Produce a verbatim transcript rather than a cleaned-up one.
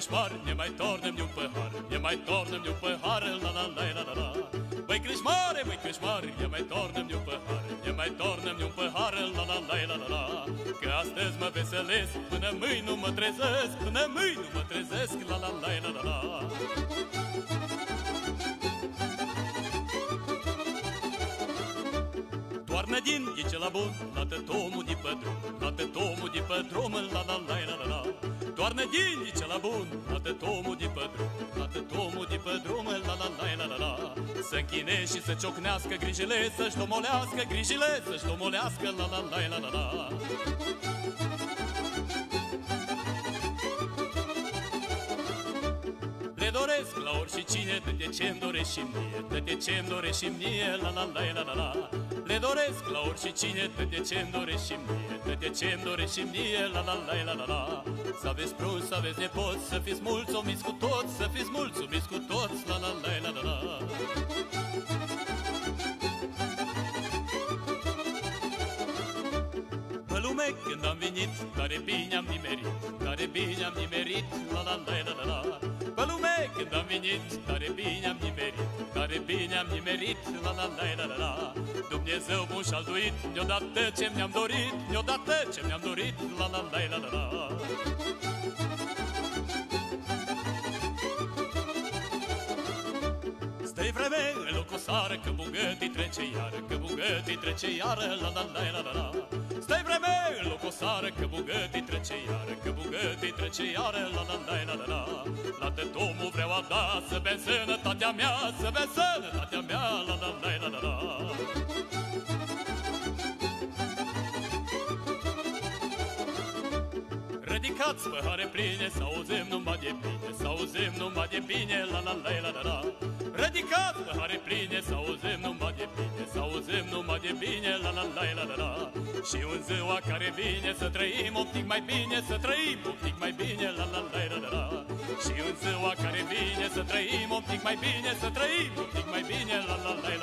creșmar, ne mai tornem de un păhar, ne mai tornem de un păhar, la la la la la la. Băi creșmare, băi creșmare, ne mai tornem de un păhar, ne mai tornem de un păhar, la la la la la la. Că astăzi mă veselesc, până mâini nu mă trezesc, până mâini nu mă trezesc, la la la la la la. Toarnă din ghice la bun, la tătomul de pe drum, la tătomul de pe drum, la la la la la. Toarnă din ghice la bun, la tătomul de pe drum, la tătomul de pe drum, la la la la la la. Să închine și să ciocnească grijile, să-și domolească grijile, să-și domolească, la la la la la la. Le doresc la oricine, dă-te ce-mi dorești și mie, dă-te ce-mi dorești și mie, la la la la la la. Le doresc la oricine, dă-te ce-mi dorești și mie, dă-te ce-mi dorești și mie, la la la la la la. Să aveți prunci, să aveți nepoți, să fiți mulțumiți cu toți, să fiți mulțumiți cu toți, la la la la la la. Pe lume când am venit, tare bine am nimerit, tare bine am nimerit, la la la la la la. Pe lume când am venit, tare bine am nimerit, tare bine am nimerit, la la la la la la. Dumnezeu bun și alduit, ne-o dat ce mi-am dorit, ne-o dat ce mi-am dorit, la la la la la la. Stă-i vreme în loc o sară, că bugătii trece iară, că bugătii trece iară, la la la la la la. Stă-i vreme în loc o sară, că bugătii trece iară, că bugătii trece iară, la la la la la la. La tătomul vreau a da, să bea sănătatea mea, să bea sănătatea mea, la la la la la la. Ridicați păhare pline, să auzim numai de bine, să auzim numai de bine, la la la la la la. Ridicați păhare pline, să auzim numai de bine, să auzim numai de bine, la la la la la la. Și în ziua care vine să trăim un pic mai bine, să trăim un pic mai bine, la la la la la. Și în ziua care vine să trăim un pic mai bine, să trăim un pic mai bine, la la la la.